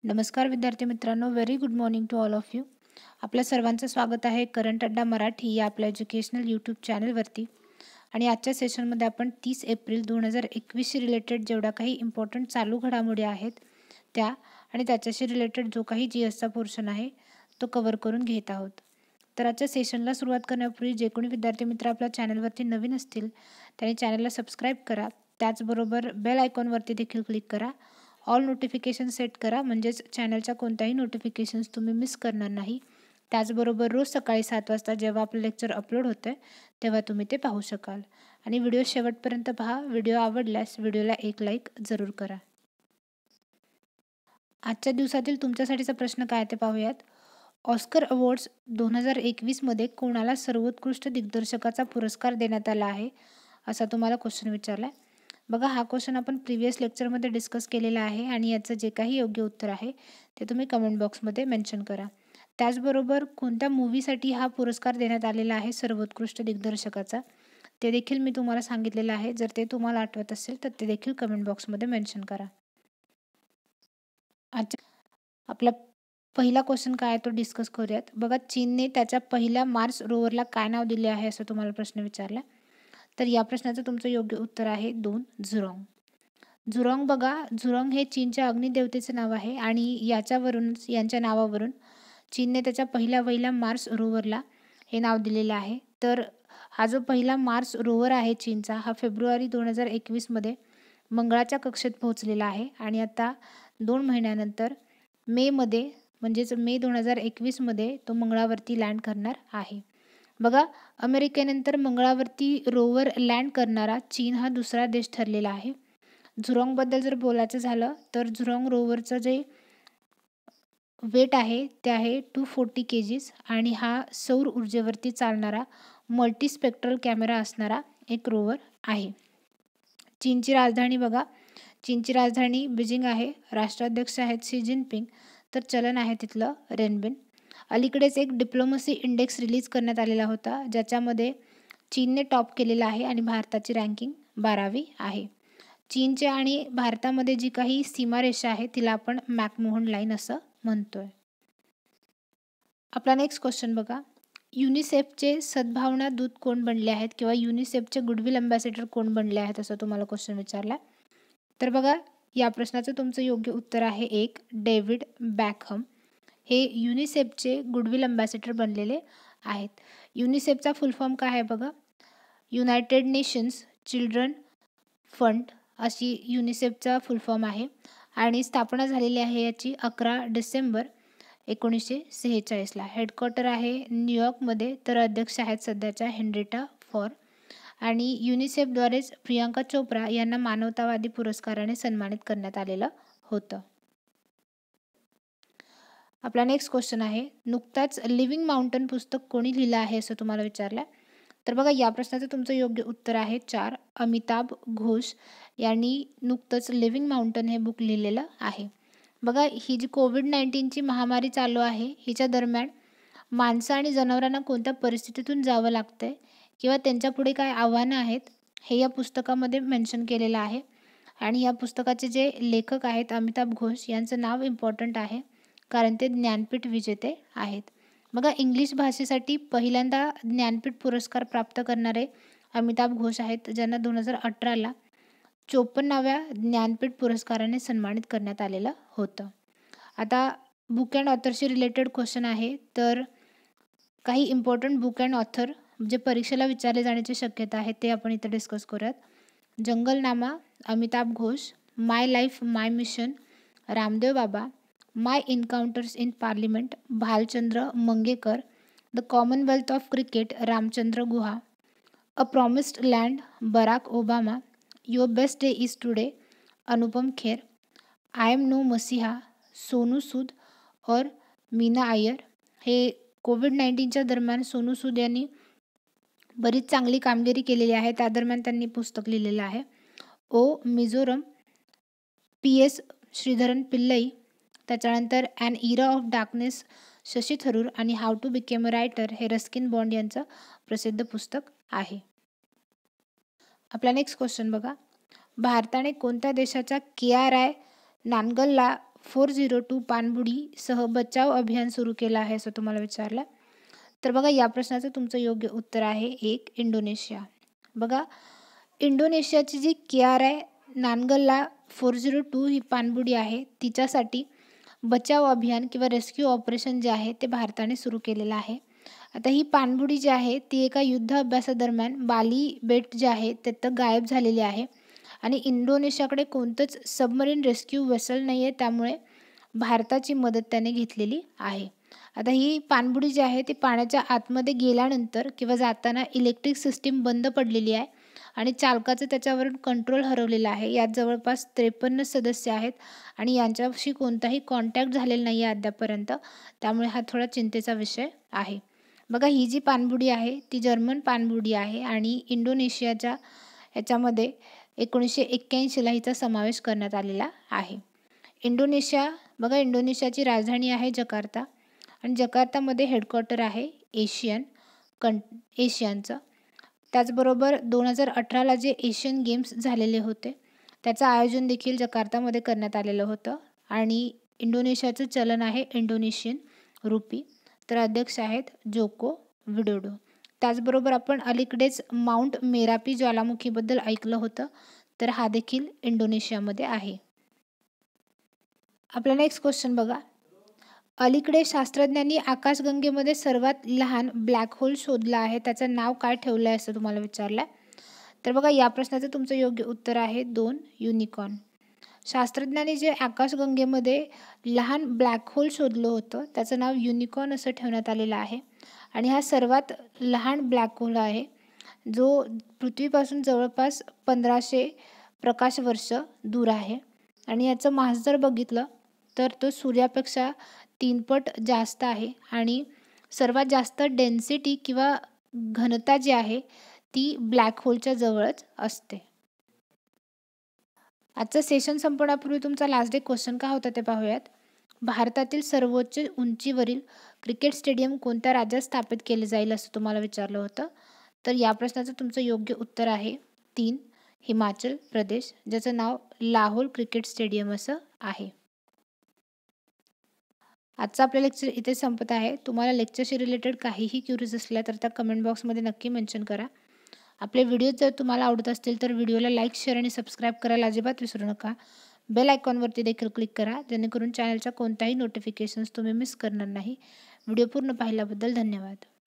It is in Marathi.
नमस्कार विद्यार्थी मित्रांनो, very good morning to all of you. आपल्या सर्वांचं स्वागत आहे करंट अड्डा मराठी या आपल्या एज्युकेशनल यूट्यूब चॅनलवरती. आणि आजच्या सेशनमध्ये आपण 30 एप्रिल 2021शी रिलेटेड जेवढा काही इम्पॉर्टंट चालू घडामोडी आहेत त्या आणि त्याच्याशी रिलेटेड जो काही GSचा पोर्शन आहे तो कव्हर करून घेत आहोत. तर आजच्या सेशनला सुरुवात करण्यापूर्वी जे कोणी विद्यार्थी मित्र आपल्या चॅनलवरती नवीन असतील त्यांनी चॅनलला सबस्क्राईब करा. त्याचबरोबर बेल आयकॉनवरती देखील क्लिक करा. ऑल नोटिफिकेशन सेट करा, म्हणजेच चॅनलच्या कोणत्याही नोटिफिकेशन्स तुम्ही मिस करणार नाही. त्याचबरोबर रोज सकाळी 7 वाजता जेव्हा आपलं लेक्चर अपलोड होतं तेव्हा तुम्ही ते पाहू शकाल. आणि व्हिडिओ शेवटपर्यंत पहा. व्हिडिओ आवडल्यास व्हिडिओला एक लाईक जरूर करा. आजच्या दिवसातील तुमच्यासाठीचा प्रश्न काय ते पाहूयात. ऑस्कर अवॉर्ड्स 2021मध्ये कोणाला सर्वोत्कृष्ट दिग्दर्शकाचा पुरस्कार देण्यात आला आहे असा तुम्हाला क्वेश्चन विचारला आहे. बघा, हा क्वेश्चन आपण प्रिव्हियस लेक्चरमध्ये डिस्कस केलेला आहे आणि याचं जे काही योग्य उत्तर आहे ते तुम्ही कमेंट बॉक्समध्ये मेन्शन करा. त्याचबरोबर कोणत्या मूव्हीसाठी हा पुरस्कार देण्यात आलेला आहे सर्वोत्कृष्ट दिग्दर्शकाचा ते देखील मी तुम्हाला सांगितलेलं आहे. जर ते तुम्हाला आठवत असेल तर ते देखील कमेंट बॉक्समध्ये मेन्शन करा. आपला पहिला क्वेश्चन काय आहे तो डिस्कस करूयात. बघा, चीनने त्याच्या पहिल्या मार्स रोवरला काय नाव दिले आहे असं तुम्हाला प्रश्न विचारला. तर या प्रश्नाचं तुमचं योग्य उत्तर आहे 2 झुरॉंग. झुरॉंग बघा, झुरॉंग हे चीनच्या अग्निदेवतेचे नाव आहे आणि यांच्या नावावरून चीनने त्याच्या पहिल्या मार्स रोवरला हे नाव दिलेलं आहे. तर हा जो पहिला मार्स रोवर आहे चीनचा, हा फेब्रुवारी 2021मध्ये मंगळाच्या कक्षेत पोहोचलेला आहे आणि आता 2 महिन्यानंतर मेमध्ये म्हणजेच मे 2021मध्ये तो मंगळावरती लँड करणार आहे. बघा, अमेरिकेनंतर मंगळावरती रोवर लँड करणारा चीन हा दुसरा देश ठरलेला आहे. झुरॉंगबद्दल जर बोलायचं झालं तर झुरॉंग रोवरचं जे वेट आहे ते आहे 240 kgs आणि हा सौर ऊर्जेवरती चालणारा मल्टीस्पेक्ट्रल कॅमेरा असणारा एक रोवर आहे. चीनची राजधानी बघा, चीनची राजधानी बीजिंग आहे. राष्ट्राध्यक्ष आहेत शी जिनपिंग. तर चलन आहे तिथलं रेनबिन. अलीकडेच एक डिप्लोमसी इंडेक्स रिलीज करण्यात आलेला होता ज्याच्यामध्ये चीनने टॉप केलेला आहे आणि भारताची रँकिंग 12वी आहे. चीनच्या आणि भारतामध्ये जी काही सीमारेषा आहे तिला आपण मॅकमोहन लाईन असं म्हणतोय. आपला नेक्स्ट क्वेश्चन बघा, युनिसेफचे सद्भावना दूत कोण बनले आहेत किंवा युनिसेफचे गुडविल अँबॅसेडर कोण बनले आहेत असं तुम्हाला क्वेश्चन विचारला. तर बघा, या प्रश्नाचं तुमचं योग्य उत्तर आहे 1 डेव्हिड बॅकहम. हे युनिसेफचे गुडविल अँबॅसेडर बनलेले आहेत. युनिसेफचा फुल फॉर्म काय आहे बघा, युनायटेड नेशन्स चिल्ड्रन फंड अशी युनिसेफचा फुल फॉर्म आहे आणि स्थापना झालेली आहे याची 11 डिसेंबर 1946ला. हेडक्वार्टर आहे न्यूयॉर्कमध्ये. तर अध्यक्ष आहेत सध्याच्या हेनरिटा फॉर. आणि युनिसेफद्वारेच प्रियांका चोप्रा यांना मानवतावादी पुरस्काराने सन्मानित करण्यात आलेलं होतं. आपला नेक्स्ट क्वेश्चन आहे, नुकताच लिव्हिंग माउंटन पुस्तक कोणी लिहिलं आहे असं तुम्हाला विचारलं. तर बघा, या प्रश्नाचं तुमचं योग्य उत्तर आहे 4 अमिताभ घोष यांनी नुकतंच लिव्हिंग माउंटन हे बुक लिहिलेलं आहे. बघा, ही जी कोविड-19ची महामारी चालू आहे हिच्या दरम्यान माणसं आणि जनावरांना कोणत्या परिस्थितीतून जावं लागतंय किंवा त्यांच्यापुढे काय आव्हानं आहेत हे या पुस्तकामध्ये मेन्शन केलेलं आहे. आणि या पुस्तकाचे जे लेखक आहेत अमिताभ घोष यांचं नाव इम्पॉर्टंट आहे कारण ते ज्ञानपीठ विजेते आहेत. बघा, इंग्लिश भाषेसाठी पहिल्यांदा ज्ञानपीठ पुरस्कार प्राप्त करणारे अमिताभ घोष आहेत ज्यांना 2018ला 54व्या ज्ञानपीठ पुरस्काराने सन्मानित करण्यात आलेलं होतं. आता बुक अँड ऑथरशी रिलेटेड क्वेश्चन आहे. तर काही इम्पॉर्टंट बुक अँड ऑथर जे परीक्षेला विचारले जाण्याची शक्यता आहे ते आपण इथं डिस्कस करूयात. Jungle Nama Amitav Ghosh, my life my mission Ramdev Baba, my encounters in parliament Bhalchandra Mungekar, the commonwealth of cricket Ramachandra Guha, a promised land Barack Obama, your best day is today Anupam Kher, I am no मसीहा सोनू सूद और मीना अय्यर. हे कोविड-19च्या दरम्यान सोनू सूद यांनी बरीच चांगली कामगिरी केलेली आहे. त्या दरम्यान त्यांनी पुस्तक लिहिलेलं आहे. ओ मिझोरम PS श्रीधरन पिल्लई, त्याच्यानंतर an era of darkness Shashi Tharoor आणि how to became a writer हे रस्किन बॉन्ड यांचं प्रसिद्ध पुस्तक आहे. आपला नेक्स्ट क्वेश्चन बघा, भारताने कोणत्या देशाच्या KRI नानगलला 402 पाणबुडीसह बचाव अभियान सुरू केलं आहे असं तुम्हाला विचारलं. तर बघा या प्रश्नाचं तुमचं योग्य उत्तर आहे 1 इंडोनेशिया. बघा इंडोनेशियाची जी KRI नानगल्ला 402 ही पाणबुडी आहे तिच्यासाठी बचाव अभियान किंवा रेस्क्यू ऑपरेशन जे आहे ते भारताने सुरू केलेलं आहे. आता ही पाणबुडी जी आहे ती एका युद्ध अभ्यासादरम्यान बाली बेट जे आहे तिथं गायब झालेली आहे आणि इंडोनेशियाकडे कोणतंच सबमरीन रेस्क्यू वेसल नाही आहे, त्यामुळे भारताची मदत त्याने घेतलेली आहे. आता ही पाणबुडी जी आहे ती पाण्याच्या आतमध्ये गेल्यानंतर किंवा जाताना इलेक्ट्रिक सिस्टीम बंद पडलेली आहे आणि चालकाचं त्याच्यावरून कंट्रोल हरवलेला आहे. यात जवळपास 53 सदस्य आहेत आणि यांच्याशी कोणताही कॉन्टॅक्ट झालेला नाही आहे अद्यापर्यंत, त्यामुळे हा थोडा चिंतेचा विषय आहे. बघा ही जी पाणबुडी आहे ती जर्मन पाणबुडी आहे आणि इंडोनेशियाच्या ह्याच्यामध्ये 1981ला हिचा समावेश करण्यात आलेला आहे. बघा इंडोनेशियाची राजधानी आहे जकार्ता आणि जकार्तामध्ये हेडक्वार्टर आहे एशियनचं. त्याचबरोबर 2018ला जे एशियन गेम्स झालेले होते त्याचं आयोजन देखील जकार्तामध्ये करण्यात आलेलं होतं आणि इंडोनेशियाचं चलन आहे इंडोनेशियन रुपी. तर अध्यक्ष आहेत जोको विडोडो. त्याचबरोबर आपण अलीकडेच माउंट मेरापी ज्वालामुखीबद्दल ऐकलं होतं, तर हा देखील इंडोनेशियामध्ये आहे. आपला नेक्स्ट क्वेश्चन बघा. अलीकडे शास्त्रज्ञांनी आकाशगंगेमध्ये सर्वात लहान ब्लॅक होल शोधला आहे, त्याचं नाव काय ठेवलं आहे असं तुम्हाला विचारलं आहे. तर बघा या प्रश्नाचं तुमचं योग्य उत्तर आहे 2 युनिकॉर्न. शास्त्रज्ञांनी जे आकाशगंगेमध्ये लहान ब्लॅक होल शोधलं होतं त्याचं नाव युनिकॉर्न असं ठेवण्यात आलेलं आहे आणि हा सर्वात लहान ब्लॅक होल आहे जो पृथ्वीपासून जवळपास 1500 प्रकाश वर्ष दूर आहे आणि याचं मास जर बघितलं तर तो सूर्यापेक्षा 3 पट जास्त आहे आणि सर्वात जास्त डेन्सिटी किंवा घनता जी आहे ती ब्लॅक होलच्या जवळच असते. आजचं सेशन संपण्यापूर्वी तुमचा लास्ट डे क्वेश्चन का होता ते पाहूयात. भारतातील सर्वोच्च उंचीवरील क्रिकेट स्टेडियम कोणत्या राज्यात स्थापित केले जाईल असं तुम्हाला विचारलं होतं. तर या प्रश्नाचं तुमचं योग्य उत्तर आहे 3 हिमाचल प्रदेश, ज्याचं नाव लाहोर क्रिकेट स्टेडियम असं आहे. आजचं आपलं लेक्चर इथे संपत आहे. तुम्हाला लेक्चरशी रिलेटेड काहीही क्युरीज असल्या तर त्या कमेंट बॉक्समध्ये नक्की मेन्शन करा. आपले व्हिडिओ जर तुम्हाला आवडत असतील तर व्हिडिओला लाईक, शेअर आणि सबस्क्राईब करायला अजिबात विसरू नका. बेल आयकॉनवरती देखील क्लिक करा जेणेकरून चॅनलच्या कोणताही नोटिफिकेशन्स तुम्ही मिस करणार नाही. व्हिडिओ पूर्ण पाहिल्याबद्दल धन्यवाद.